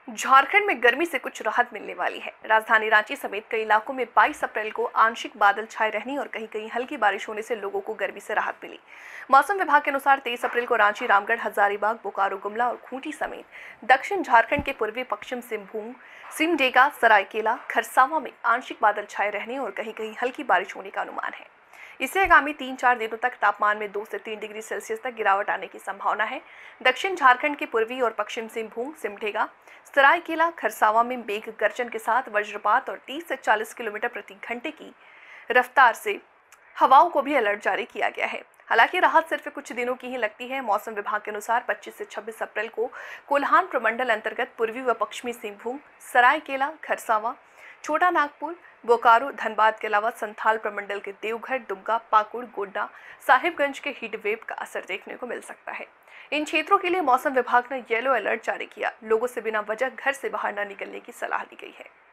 झारखंड में गर्मी से कुछ राहत मिलने वाली है। राजधानी रांची समेत कई इलाकों में 22 अप्रैल को आंशिक बादल छाए रहने और कहीं कहीं हल्की बारिश होने से लोगों को गर्मी से राहत मिली। मौसम विभाग के अनुसार 23 अप्रैल को रांची, रामगढ़, हजारीबाग, बोकारो, गुमला और खूंटी समेत दक्षिण झारखंड के पूर्वी पश्चिम सिंहभूम, सिमडेगा, सरायकेला, खरसावां में आंशिक बादल छाए रहने और कहीं कहीं हल्की बारिश होने का अनुमान है। इससे आगामी 3-4 दिनों तक तापमान में 2 से 3 डिग्री सेल्सियस तक गिरावट आने की संभावना है। दक्षिण झारखंड के पूर्वी और पश्चिम सिंहभूम, सिमडेगा, सरायकेला, खरसावां में मेघ गर्जन के साथ वज्रपात और 30 से 40 किलोमीटर प्रति घंटे की रफ्तार से हवाओं को भी अलर्ट जारी किया गया है। हालांकि राहत सिर्फ कुछ दिनों की ही लगती है। मौसम विभाग के अनुसार 25 से 26 अप्रैल को कोल्हान प्रमंडल अंतर्गत पूर्वी व पश्चिमी सिंहभूम, सरायकेला, खरसावां, छोटा नागपुर, बोकारो, धनबाद के अलावा संथाल प्रमंडल के देवघर, दुमका, पाकुड़, गोड्डा, साहिबगंज के हीट वेव का असर देखने को मिल सकता है। इन क्षेत्रों के लिए मौसम विभाग ने येलो अलर्ट जारी किया। लोगों से बिना वजह घर से बाहर न निकलने की सलाह दी गई है।